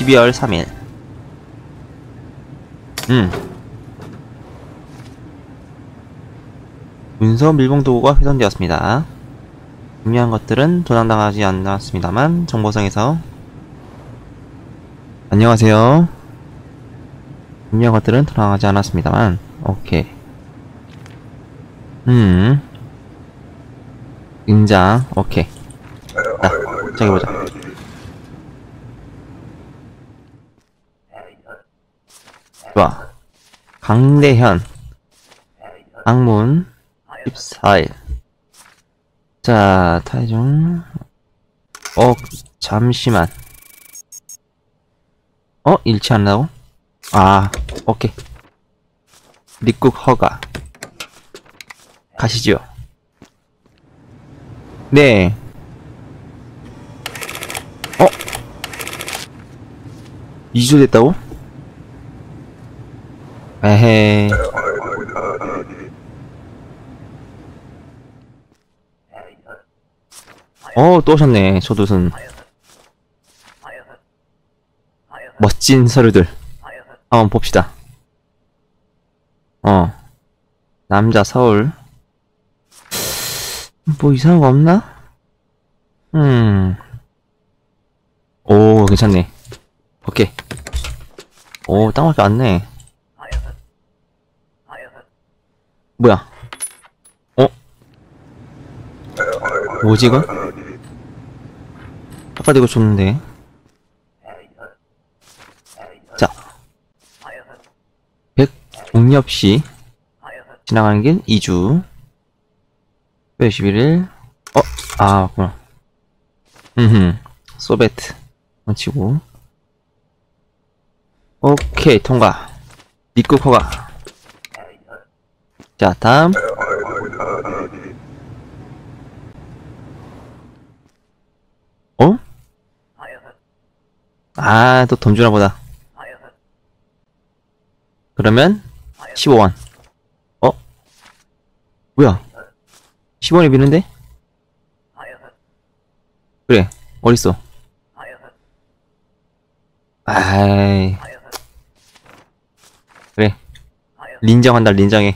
12월 3일. 문서 밀봉 도구가 훼손되었습니다. 중요한 것들은 도난당하지 않았습니다만 정보상에서 안녕하세요. 중요한 것들은 도난하지 않았습니다만 오케이. 인장 오케이. 자, 시작해보자. 좋아. 강대현 악문 14일. 자, 타이중. 잠시만. 일치 안 나고? 오케이. 입국 허가. 가시죠. 네. 2주 됐다고? 에헤이. 또 오셨네. 소두순. 멋진 서류들. 한번 봅시다. 남자 서울. 뭐 이상한 거 없나? 오, 괜찮네. 오케이. 오, 딱 맞게 왔네. 뭐야? 뭐지 이건? 아까도 이거 줬는데. 자, 백종엽씨 지나가는 길 2주 11일. 맞구나. 소베트 치고 오케이. 통과. 입국 허가. 자, 다음. 또 돈 주나 보다. 그러면 15원. 뭐야? 10원이 비는데? 그래. 어딨어? 아이. 그래. 린정한다, 린정해.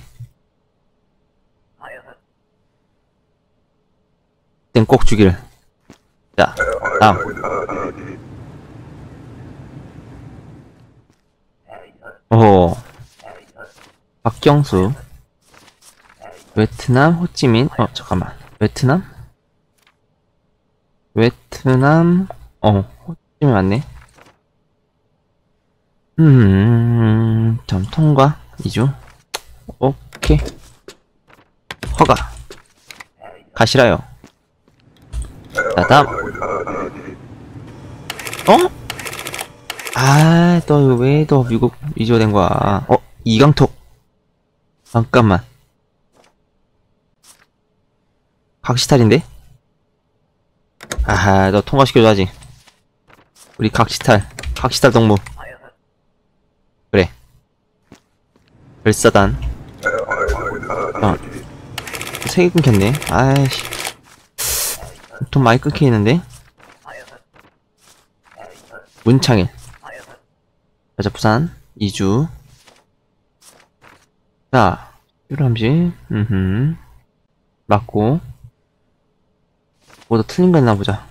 땐 꼭 주길. 자, 다음. 박경수. 베트남 호찌민. 잠깐만. 베트남, 호찌민 맞네. 점 통과. 2주. 오케이. 허가. 가시라요. 자, 다음. 또 왜 또 미국 위조가 된 거야? 이강톡. 잠깐만. 각시탈인데? 너 통과시켜줘야지. 우리 각시탈 동무. 그래. 별사단. 3개 끊겼네. 아이씨. 돈 많이 끊겨있는데? 문창일. 여자 부산 2주. 자, 유람지. 맞고. 뭐더 틀린 거 있나 보자.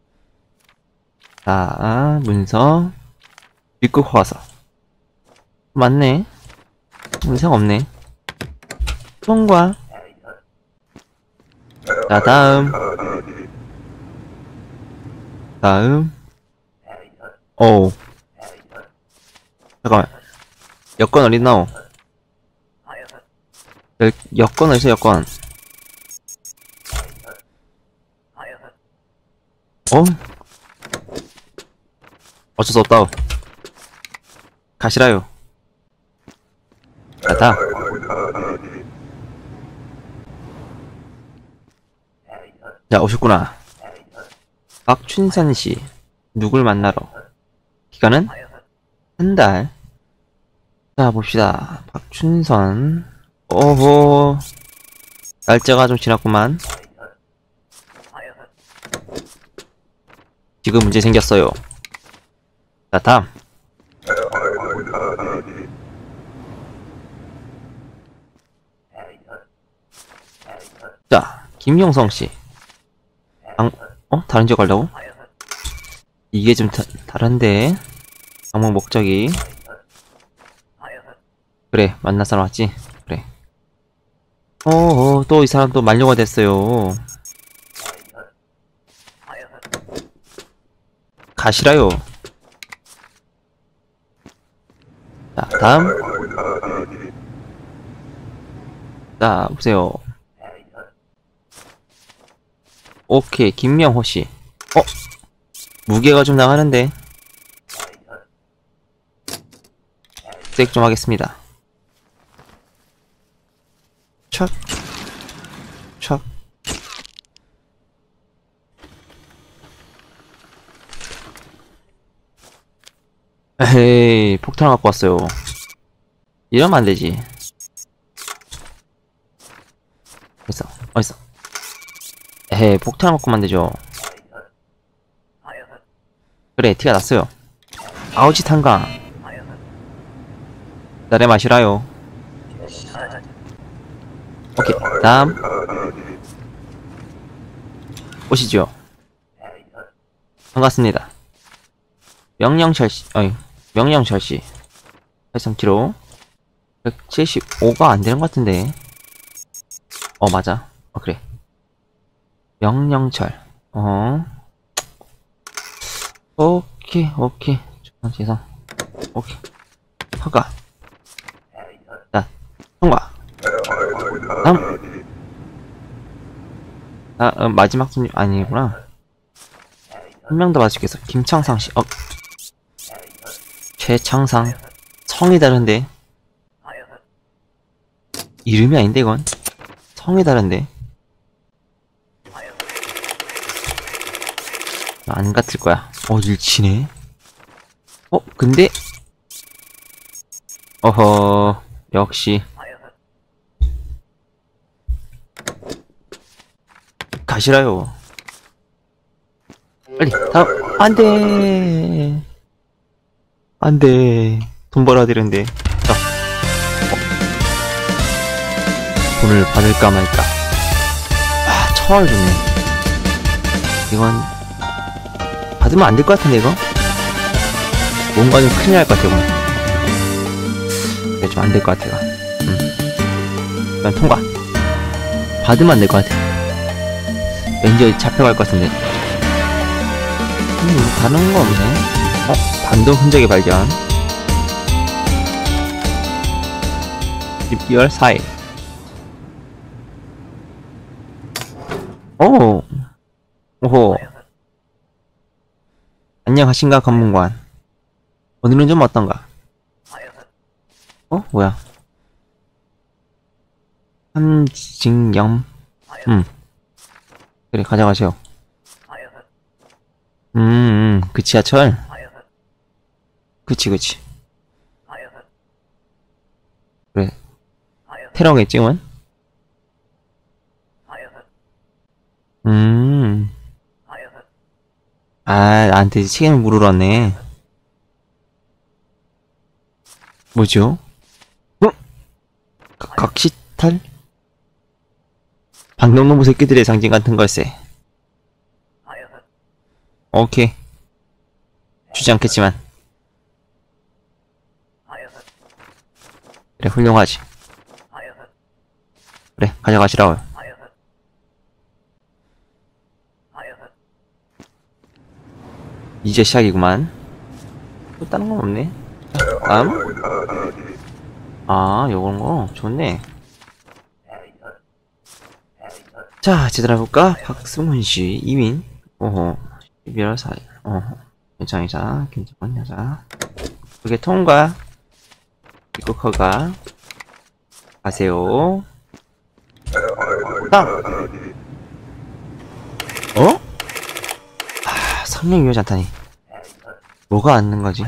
자, 문서 입국 허가서. 맞네. 이상 없네. 통과. 자, 다음. 잠깐만. 여권 어딨나오? 여권 어딨어, 여권? 어쩔 수 없다오. 가시라요. 가다. 자, 오셨구나. 박춘선씨. 누굴 만나러? 기간은? 한 달. 자, 봅시다. 박춘선. 날짜가 좀 지났구만. 지금 문제 생겼어요. 자, 다음. 자, 김용성씨. 다른 지역 갈라고? 이게 좀 다른데. 방문 목적이. 그래, 만날 사람 왔지? 그래. 또 이 사람 또 만료가 됐어요. 가시라요. 자, 다음. 자, 보세요. 오케이, 김명호씨. 무게가 좀 나가는데. 색 좀 하겠습니다. 촥. 촥. 에헤이, 폭탄을 갖고 왔어요. 이러면 안 되지. 어딨어? 에헤이, 폭탄을 갖고 만들죠. 그래, 티가 났어요. 아우지 탄강. 나래 마시라요. 오케이, 다음. 오시죠. 반갑습니다. 명령철씨, 명령철씨. 83kg. 175가 안 되는 것 같은데. 맞아. 그래. 명령철. 오케이. 죄송. 오케이. 허가. 자, 통과. 다음. 마지막 손님, 아니구나. 한 명 더 맞추겠어. 김창상씨. 최창상. 성이 다른데. 이름이 아닌데, 이건. 성이 다른데. 안 같을 거야. 일치네. 근데. 역시. 가시라요. 빨리, 다음. 안 돼. 돈 벌어야 되는데. 돈을 받을까 말까. 1000원을 줬네. 이건 받으면 안 될 것 같은데, 이거? 뭔가 좀 큰일 날 것 같아, 이건. 이게 좀 안 될 것 같아, 이거. 일단 통과. 받으면 안 될 것 같아. 왠지 어디 잡혀갈 것 같은데. 다른 거 없네. 반동 흔적의 발견. 12월 4일. 오호. 안녕하신가, 검문관. 오늘은 좀 어떤가? 뭐야? 함징염. 그래, 가져가세요. 그 지하철? 그치. 그래. 테러겠지, 원? 나한테 책임을 물으러 왔네. 뭐죠? 각시탈? 방송놈의 새끼들의 상징 같은 걸세. 오케이. 주지 않겠지만. 그래, 훌륭하지. 그래, 가져가시라고. 이제 시작이구만. 또 다른 건 없네. 다음. 요건거 좋네. 자, 제대로 해볼까? 박승훈씨, 이민. 12월 4일. 괜찮은 여자. 그게 통과. 입국허가. 가세요. 다음. 성명유효 잔탄이. 뭐가 앉는 거지?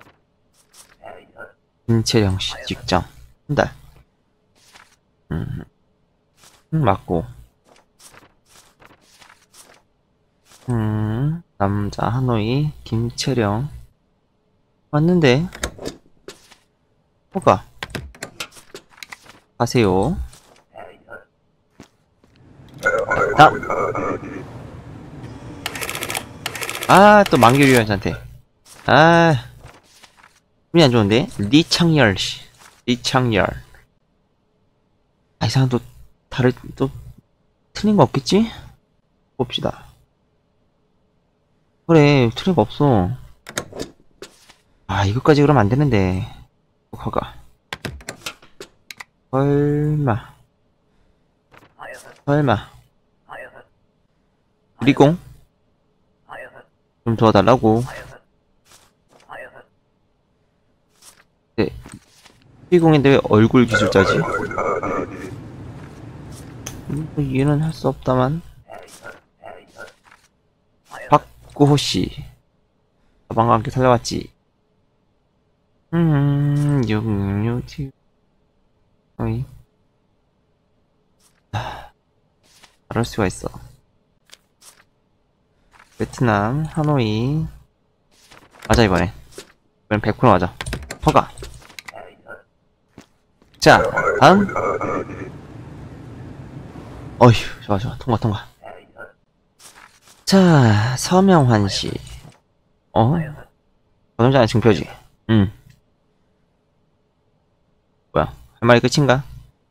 김채령씨, 직장. 한 달. 맞고. 남자 하노이 김채령 맞는데? 뭐가? 가세요. 또 만개류 여자한테. 기분이 안 좋은데? 리창열, 씨. 리창열. 이상한 또, 또, 틀린 거 없겠지? 봅시다. 그래, 틀린 거 없어. 이것까지 그러면 안 되는데. 허가. 설마. 리공? 좀 도와달라고. 네. 리공인데 왜 얼굴 기술자지? 얘는 할 수 없다만. 박구호씨. 가방과 함께 살려왔지. 어이. 그럴 수가 있어. 베트남, 하노이. 맞아, 이번엔 100% 맞아. 허가. 자, 다음. 어휴, 좋아. 통과. 자, 서명환씨. 전원장의 증표지. 뭐야, 할 말이 끝인가?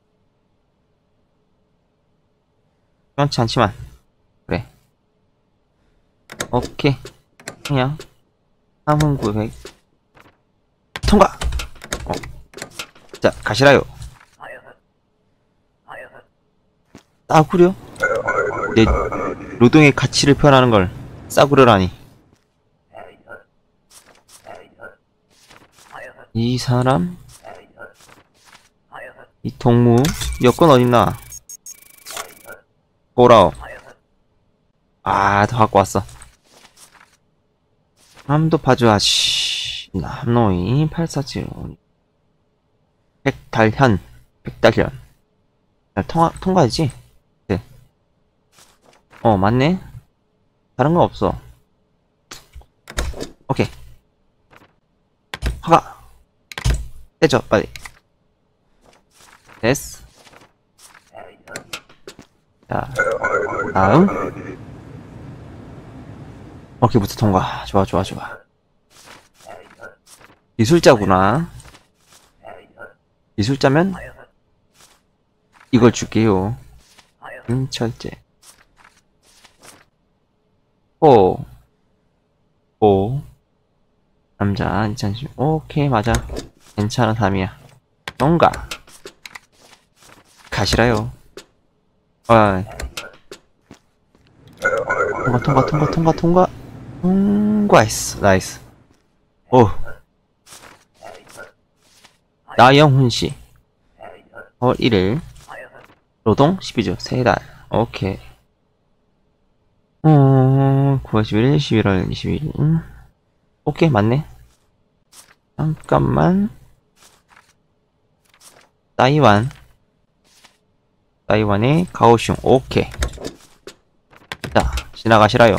그렇지 않지만. 그래. 오케이. 그냥 3,900 통과! 자, 가시라요. 싸구려? 내 노동의 가치를 표현하는 걸 싸구려라니. 이 사람? 이 동무? 여권 어딨나? 보라오. 더 갖고 왔어. 함도 파주아씨. 남노이 8475. 백달현. 통과하지? 네. 맞네. 다른 거 없어. 오케이. 허가. 떼줘, 빨리. 됐어. 자, 다음. 오케이부터 통과. 좋아. 기술자구나. 기술자면 이걸 줄게요. 철제. 남자 2010. 오케이, 맞아. 괜찮은 삶이야. 뭔가 가시라요. 통과했어. 나이스. 나영훈씨 4월 1일 노동 12주 3달. 오케이. 9월 11일 11월 22일. 오케이, 맞네. 잠깐만. 따이완의 가오슝. 오케이. 자, 지나가시라요.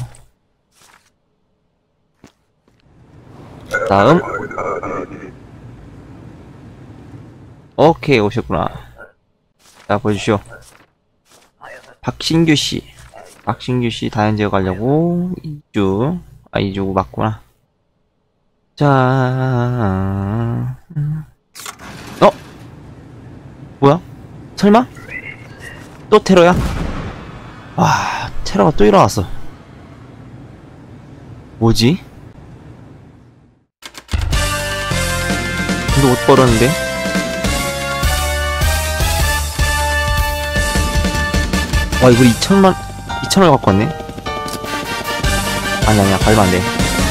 다음. 오케이, 오셨구나. 자, 보여주시오. 박신규씨 다현지역 가려고 2주. 2주 맞구나. 자, 뭐야? 설마? 또 테러야? 테러가 또 일어났어. 뭐지? 이거 못 벌었는데? 이거 2,000원 갖고 왔네? 아니야, 발면 안 돼.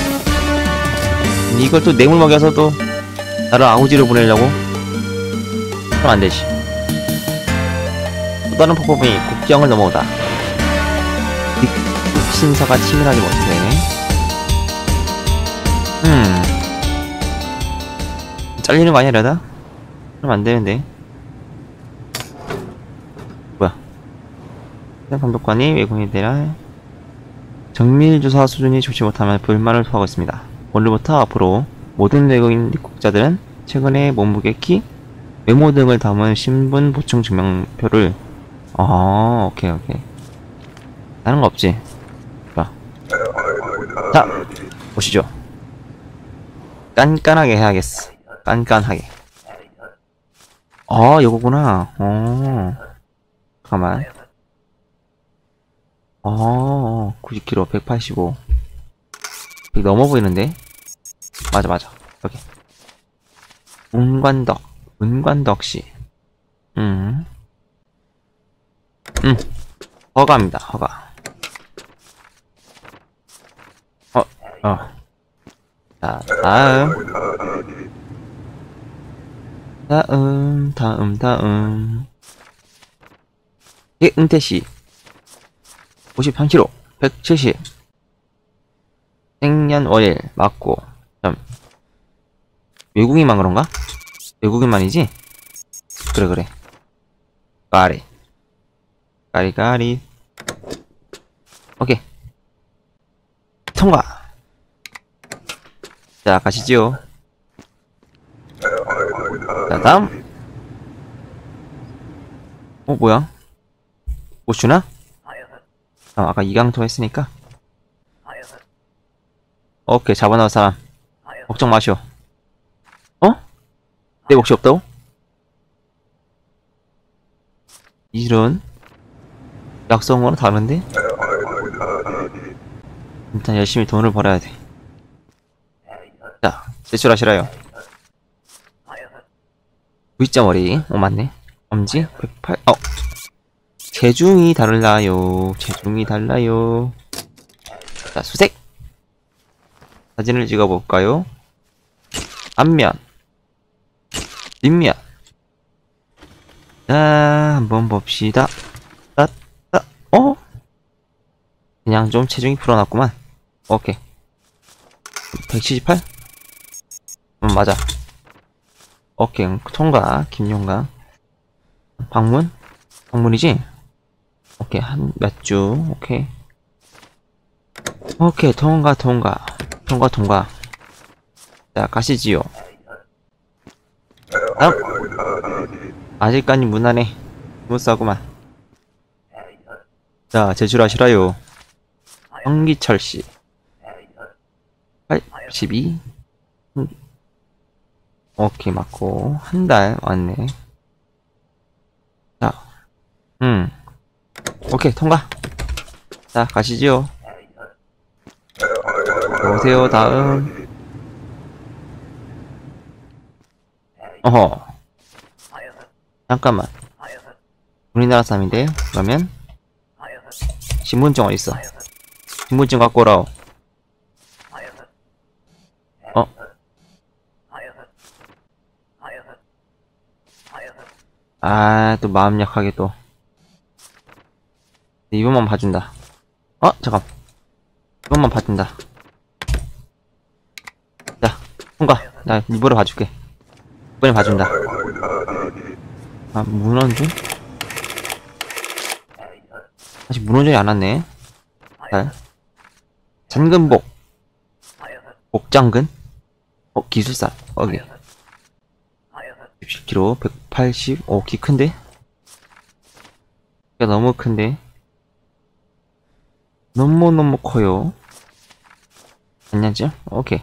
이걸 또 뇌물 먹여서 또 나를 아우지로 보내려고? 그럼 안 되지. 또 다른 폭포이 국경을 넘어오다. 신사가 치밀하지 못해. 잘리는 거 아니야, 이러다? 그럼 안 되는데. 뭐야? 감독관이 외국인에 대한 정밀조사 수준이 좋지 못하면 불만을 토하고 있습니다. 오늘부터 앞으로 모든 외국인 입국자들은 최근에 몸무게, 키, 외모 등을 담은 신분 보충 증명표를 오케이 오케이. 다른 거 없지? 좋아. 자, 보시죠. 깐깐하게 해야겠어. 깐깐하게. 요거구나. 잠깐만. 90kg, 185. 되게 넘어 보이는데? 맞아. 여기. 문관덕씨. 허가입니다, 허가. 자, 다음. 예, 은태씨. 53kg, 170. 생년월일, 맞고. 외국인만 그런가? 외국인만이지? 그래. 까리. 오케이. 통과! 자, 가시지요. 자, 다음. 뭐야? 못 주나? 아까 이강토 했으니까. 오케이, 잡아놓은 사람. 걱정 마시오. 내 몫이 없다고? 이런. 약속은 다른데? 일단 열심히 돈을 벌어야 돼. 자, 제출하시라요. V자 머리. 맞네. 엄지 108. 체중이 달라요. 자, 수색. 사진을 찍어볼까요? 앞면, 뒷면. 자, 한번 봅시다. 그냥 좀 체중이 불어났구만. 오케이. 178? 맞아. 오케이, 통과. 김용강. 방문이지? 오케이, 몇 주. 오케이, 통과. 자, 가시지요. 아직까지 무난해. 무싸구만. 자, 제출하시라요. 황기철씨. 82. 오케이, 맞고. 한 달 왔네. 자, 오케이, 통과. 자, 가시지요. 오세요, 다음. 잠깐만. 우리나라 사람인데, 그러면 신분증 어딨어? 신분증 갖고 오라오. 또 마음 약하게 또. 이번만 봐준다. 잠깐. 이번만 봐준다. 자, 통과. 나 일부러 봐줄게. 이번에 봐준다. 문원준? 아직 문원준이 안 왔네. 자, 잔근복. 복장근? 기술사. 오케이. 17kg, 180. 키 큰데? 키가 너무 큰데? 너무 커요. 안녕하죠? 오케이.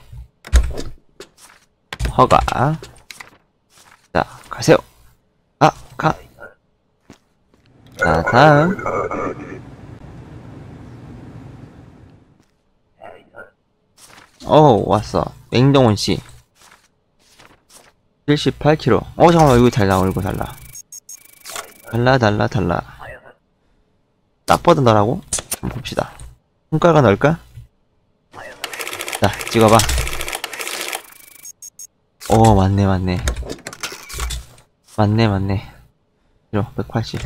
허가. 자, 가세요. 가. 자, 다음. 왔어. 맹동훈씨. 78kg. 잠깐만, 얼굴 달라. 달라. 딱 봐도 너라고? 한번 봅시다. 손가락은 넓까? 자, 찍어봐. 맞네. 180.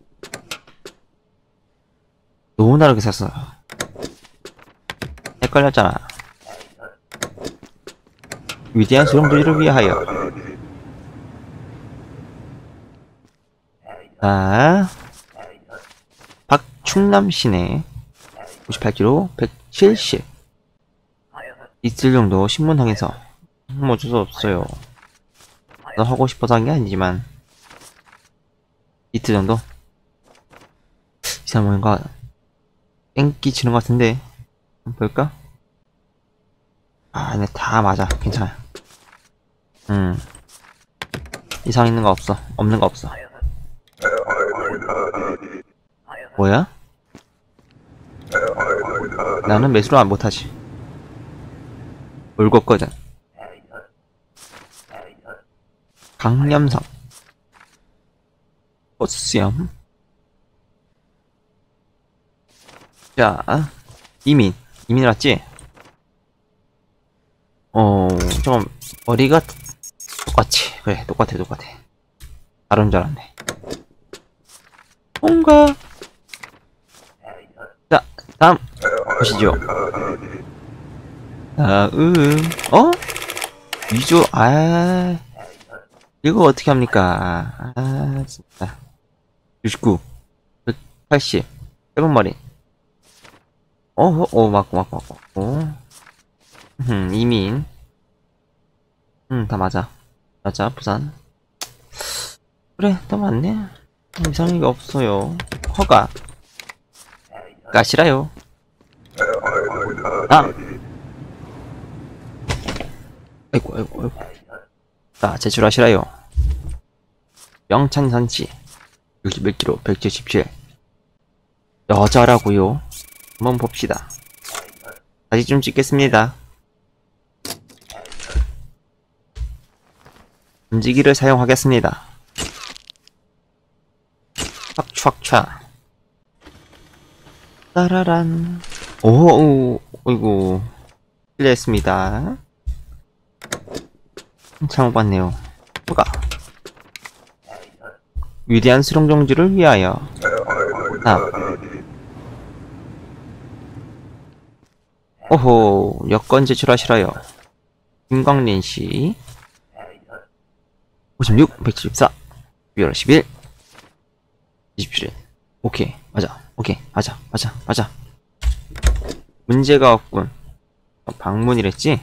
너무 다르게 샀어. 헷갈렸잖아. 위대한 수령들을 위하여. 자, 박충남씨네. 98kg, 170. 이틀 정도 신문 확인서. 뭐 어쩔 수 없어요. 너 하고 싶어서 한 게 아니지만 이틀 정도? 이 사람 뭔가 땡기 치는 것 같은데 한번 볼까? 아, 네, 다 맞아. 괜찮아. 이상 있는 거 없어. 없는 거 없어. 뭐야? 나는 매수를 못하지. 울었거든. 강념성. 버스염. 자, 이민 왔지? 좀, 머리가 똑같지. 그래, 똑같아. 다른 줄 알았네. 뭔가. 자, 다음, 보시죠. 다음, 위조, 이거 어떻게 합니까? 진짜. 69, 180, 세븐머리. 맞고. 이민. 다 맞아. 부산. 그래, 더 맞네. 이상한 게 없어요. 허가. 가시라요. 아이고. 자, 제출하시라요. 명찬선씨. 61kg, 177. 여자라고요. 한번 봅시다. 다시 좀 찍겠습니다. 움직이를 사용하겠습니다. 확 따라란. 어이구. 실례했습니다. 잘못 봤네요. 뭐가? 위대한 수령정지를 위하여. 여건 제출하시라요. 김광린씨 56, 174, 12월 10일 27일. 오케이, 맞아. 문제가 없군. 방문이랬지?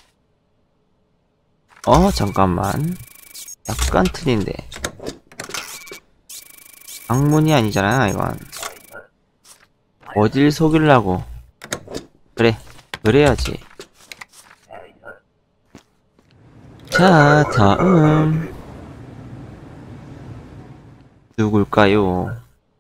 잠깐만. 약간 틀린데. 방문이 아니잖아, 이건. 어딜 속이려고. 그래, 그래야지. 자, 다음. 누굴까요?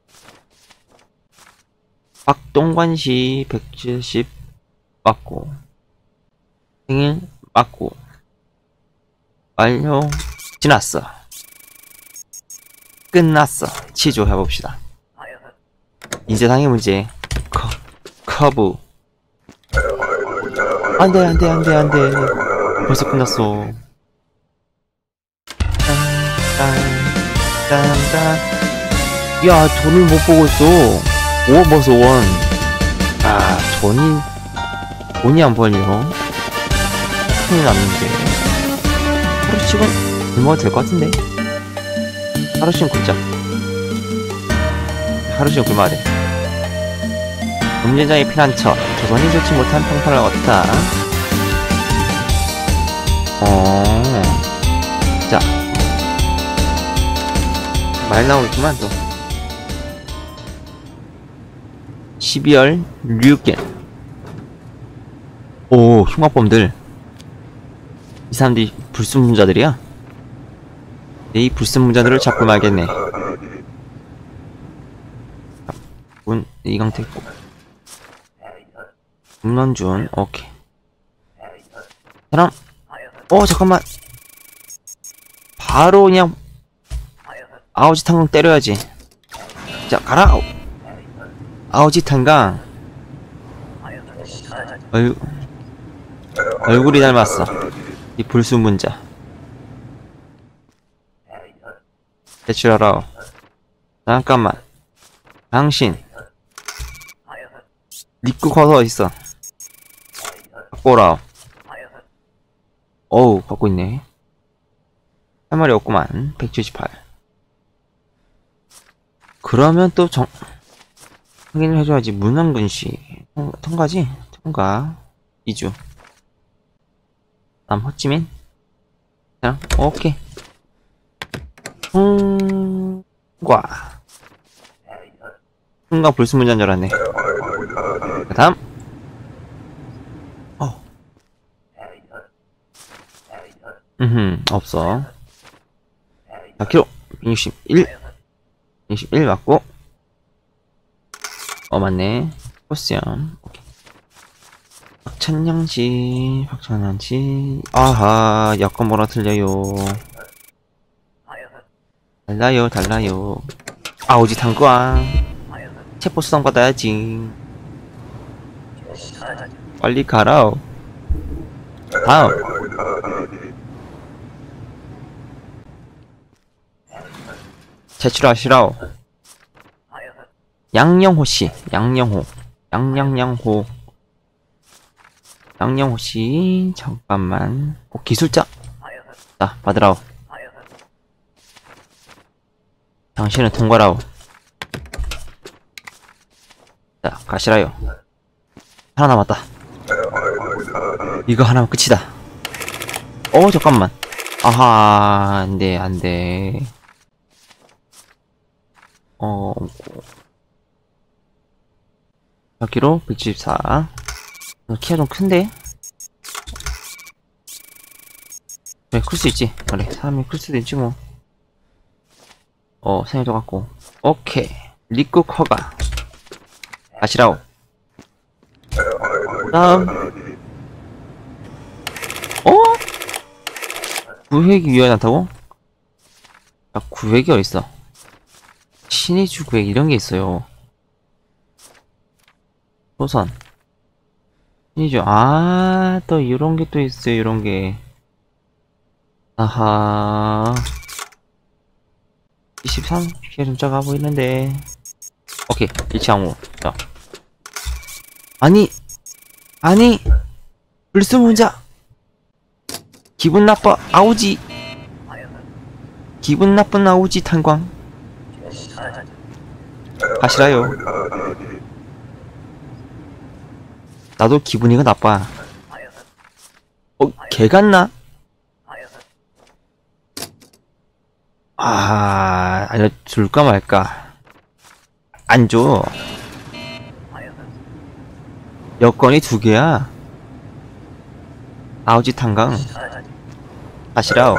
박동관씨 170 맞고, 생일 맞고, 완료. 지났어. 끝났어. 취조해봅시다. 인쇄상의 문제. 커브. 안돼. 벌써 끝났어. 야, 돈을 못 보고 있어. 벌써 원. 돈이 안 벌려. 큰일 났는데. 하루씩은 굶어도 될 것 같은데. 하루씩은 굶자. 하루씩은 굶어야 돼. 음진장의 피난처. 조선이 좋지 못한 평판을 얻다. 자. 말 나오겠지만 또. 12월 6일. 흉악범들. 이 사람들이 불순문자들이야? 이 불순문자들을 잡고 말겠네. 이강태 있고. 김런준, 오케이. 사람, 잠깐만. 바로 그냥, 아우지 탄강 때려야지. 자, 가라! 아우지 탄강. 얼굴이 닮았어. 이 불순문자. 대출하라. 잠깐만. 당신. 입구 커서 어딨어? 갖고 오라. 갖고 있네. 할 말이 없구만. 178. 그러면 또 확인을 해줘야지. 문항근씨. 통과지? 통과. 2주. 다음 호찌민? 그냥, 오케이. 통과. 통과 불순물자인 줄 알았네. 그 다음. 없어. 4kg. 161. 161 맞고. 맞네. 포스염. 오케이. 박찬양씨, 박찬양씨. 아하, 여권 번호 틀려요. 달라요, 달라요. 아오지 탄광. 체포 수당 받아야지. 빨리 가라. 다음. 제출하시라오. 양영호씨, 양영호. 양양양호. 양영호씨, 잠깐만. 기술자. 자, 받으라오. 당신은 통과라오. 자, 가시라요. 하나 남았다. 이거 하나면 끝이다. 잠깐만. 아하, 안돼, 안돼. 4kg, 174. 키가 좀 큰데? 그래, 클 수 있지. 그래, 사람이 클 수도 있지, 뭐. 생일도 같고. 오케이. 리쿠 커가. 가시라오. 다음. 구획이 위험하다고? 야, 구획이 어딨어? 신의 주 구획 이런 게 있어요. 소선. 신의 주, 또 이런 게 또 있어요, 이런 게. 아하. 23? 피해 좀 작아 보이는데. 오케이, 일치항우. 자. 아니! 불순문자! 기분 나빠, 아우지! 기분 나쁜 아우지 탄광. 가시라요. 나도 기분이가 나빠. 개 같나? 알려줄까 말까. 안 줘. 여건이 2개야. 아우지 탄광. 가시라오.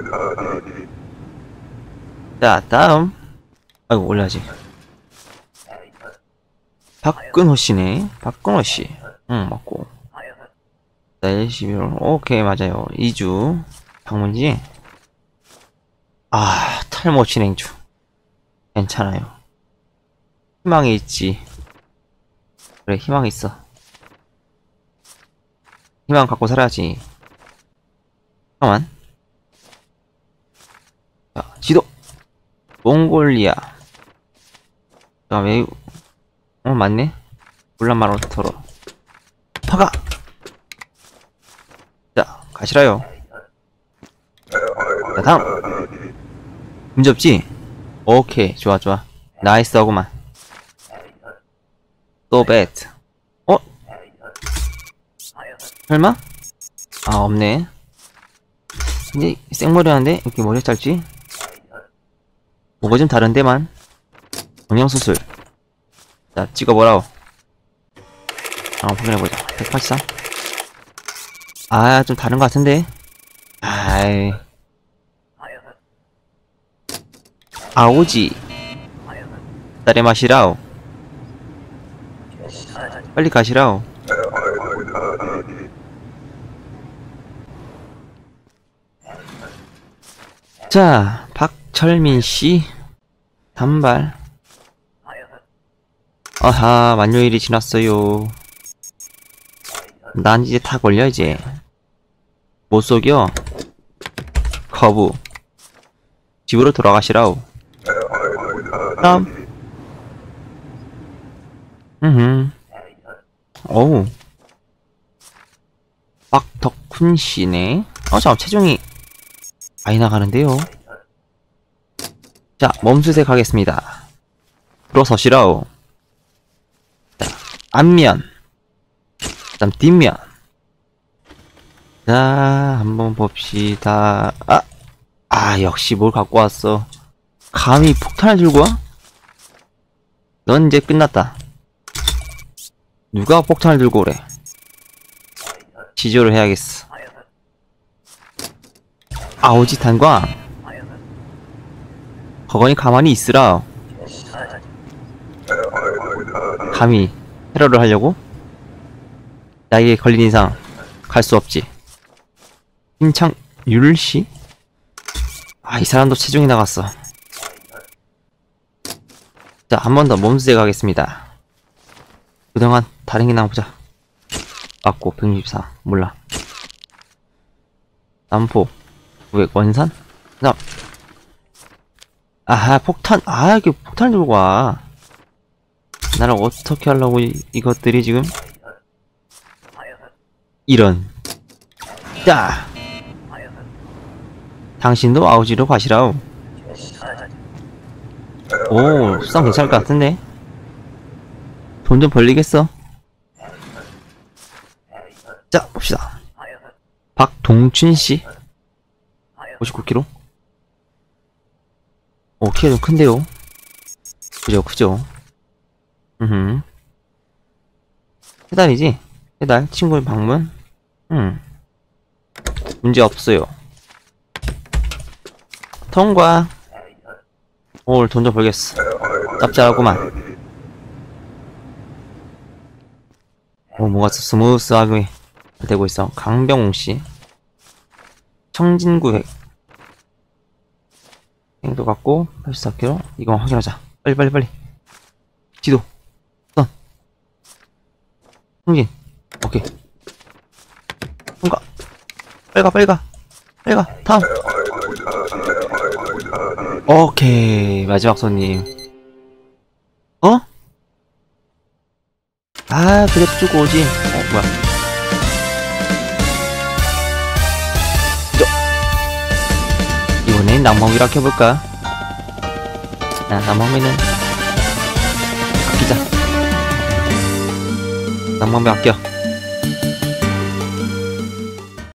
자, 다음. 아이고, 올라야지. 박근호씨네. 박근호씨. 맞고. 네, 11월. 오케이, 맞아요. 2주. 방문지. 탈모 진행주. 괜찮아요. 희망이 있지. 그래, 희망이 있어. 희망 갖고 살아야지. 잠깐만. 자, 지도. 몽골리아. 자, 왜, 맞네? 울란바토르. 파가! 자, 가시라요. 자, 다음. 문제없지? 오케이, 좋아, 좋아. 나이스 하구만. 또 배트. 설마? 없네. 근데 생머리 하는데 이렇게 머리가 짧지? 뭐가 좀 다른데만. 영양수술. 자, 찍어보라오. 확인해보자. 183. 좀 다른 것 같은데. 아오지. 딸의 맛이라오. 빨리 가시라오. 자, 박철민씨. 단발. 아하, 만료일이 지났어요. 난 이제 다 걸려, 이제. 못 속여. 거부. 집으로 돌아가시라오. 다음. 어우. 박덕훈씨네. 잠깐 체중이 많이 나가는데요. 자, 몸수색 하겠습니다. 들어서시라오. 자, 앞면. 그 다음 뒷면. 그 자, 한번 봅시다. 역시 뭘 갖고 왔어. 감히 폭탄을 들고 와? 넌 이제 끝났다. 누가 폭탄을 들고 오래? 지조를 해야겠어. 아오지 탄광. 거건이 가만히 있으라. 감히 테러를 하려고? 나에게 걸린 이상 갈 수 없지. 힘창 율씨? 이 사람도 체중이 나갔어. 자, 한 번 더 몸수제 가겠습니다. 그동안 다른 게 나와보자. 맞고 164 몰라. 남포 900 원산? 그다음 폭탄. 이게 폭탄 들고 와. 나를 어떻게 하려고 이것들이 지금. 이런. 자, 당신도 아우지로 가시라우. 오, 수상 괜찮을 것 같은데. 돈 좀 벌리겠어. 자, 봅시다. 박동춘씨 59kg. 오, 키가 좀 큰데요. 크죠. 해달이지? 해달 친구의 방문. 문제 없어요. 통과. 오늘 돈 좀 벌겠어. 짭짤하구만. 뭔가 스무스하게 되고 있어. 강병웅씨 청진구획 행도 갖고 84kg. 이거 확인하자. 빨리. 지도 선 청진. 오케이. 통과. 빨리 가. 다음. 오케이. 마지막 손님. 그래도 주고 오지. 뭐야. 이번엔 낭만비로 아껴볼까? 낭만비는 아끼자. 낭만비 아껴.